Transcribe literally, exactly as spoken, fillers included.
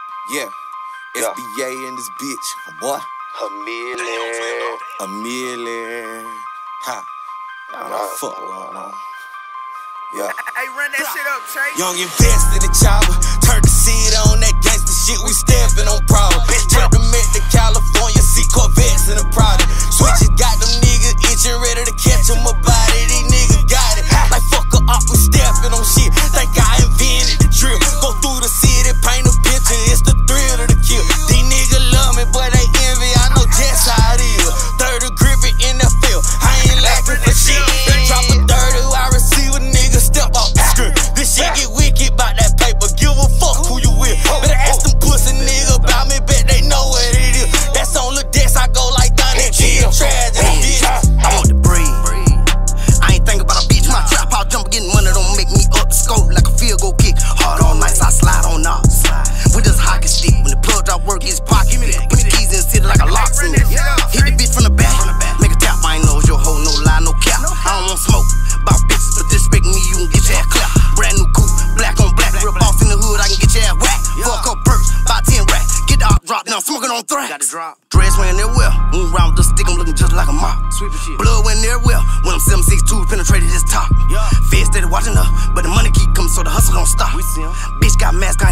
Yeah, Yeah. S B A in this bitch, boy. A million. A million. Ha. Y'all know fuck going on. Yeah. Hey, run that shit up, Trey. Young invest in the chopper. Turn the seed on that gangsta shit. We steppin' on Proublems. Turn the Met to California. See Corvettes in the product. Switches got them niggas itching, ready to catch them a body. These niggas got it. Like fuck her up, we steppin' on shit. Think I invented the drill. Go through the city, paint a picture. It's the thrill of the kill. These niggas love me, but they envy. I know just how it is. thirty gripping in the field. I ain't lacking for shit. They drop a thirty, I receive a nigga. Step off the script. This shit get wicked about that paper. Give a fuck who you with. Better ask them pussy nigga about me. Bet they know what it is. That's on the desk. I go like Donnie G. Tragedy, bitch. I want to breathe. I ain't think about a bitch. My trap out jump getting money don't make me up the scope like a field goal kick. Hard all nights I slide on knobs. With this hockey stick. When the plug drop work his pocket. Put the keys in sit like a lock. Hit the bitch from the back. Make a tap. I ain't know your hoe. No lie, no cap. I don't want smoke. About bitches, but disrespect me, you can get your ass clapped. Brand new coupe, black on black, rip off in the hood, I can get your ass whacked. Fuck up perks, buy ten racks, get the op drop, now I'm smoking on thrax. Got to drop. Dress wearing their well, move around with the stick, I'm looking just like a mop. Blood went there well, when I'm seven six two, penetrated his top. Fed steady watching her, but the money keep coming, so the hustle don't stop. Bitch got mask, I